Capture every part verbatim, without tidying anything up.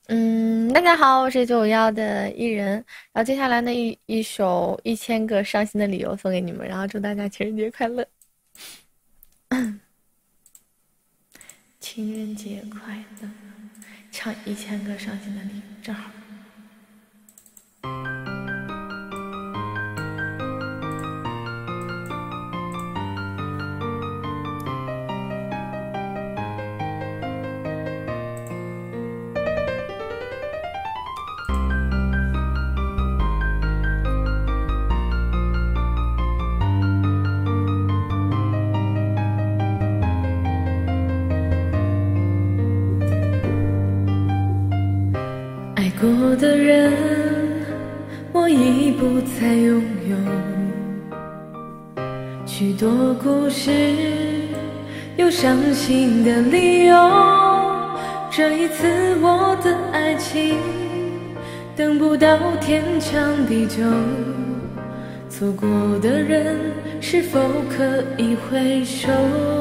嗯，大家好，我是九五幺的艺人。然后接下来呢，一一首《一千个伤心的理由》送给你们，然后祝大家情人节快乐，情人节快乐，唱一千个伤心的理由，正好。爱过的人，我已不再拥有。许多故事，有伤心的理由。这一次我的爱情，等不到天长地久。错过的人，是否可以回首？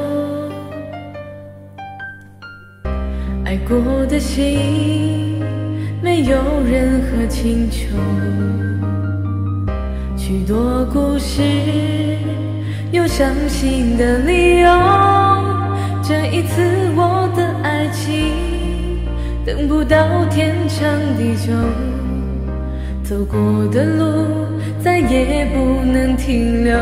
爱过的心，没有任何请求。许多故事，有伤心的理由。这一次我的爱情，等不到天长地久。走过的路，再也不能停留。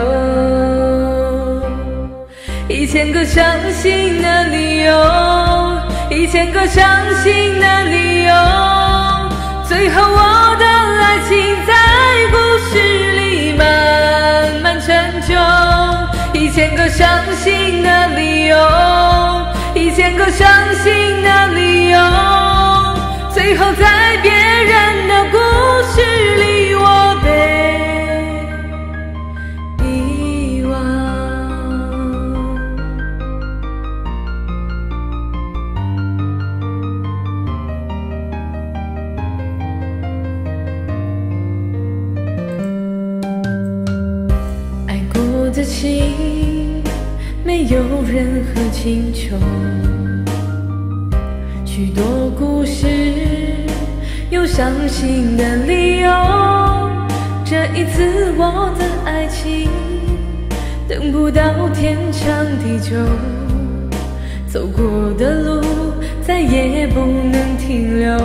一千个伤心的理由，一千个伤心的理由。最后我的爱情在故事里慢慢成就。一千个伤心的理由，一千个伤心的理由。最后在别人的故事里我被遗忘。的情没有任何请求，许多故事有伤心的理由。这一次我的爱情，等不到天长地久。走过的路，再也不能停留。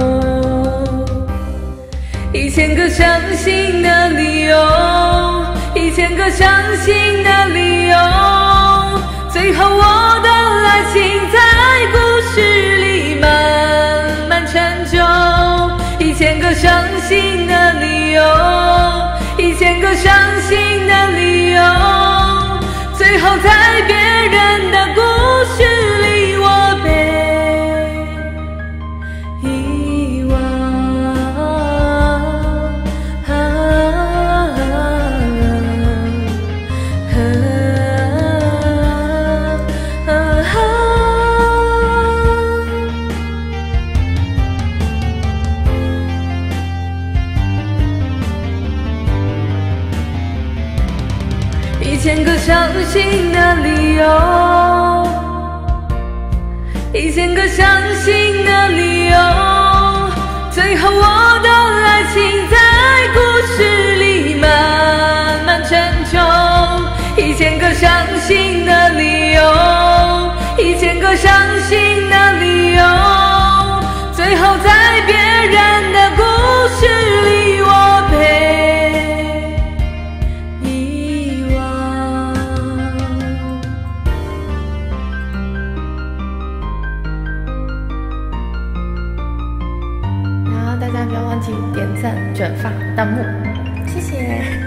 一千个伤心的理由，一千个伤心的理由。最后我的爱情在故事里慢慢成就。一千个伤心的理由，一千个伤心的理由。最后在别人的故事里我被遗忘。一千个伤心的理由，一千个伤心的理由。最后我的爱情在故事里慢慢成就。一千个伤心的理由，一千个伤心的理由。最后在别人的故事里我被大家不要忘记点赞、转发、弹幕，谢谢。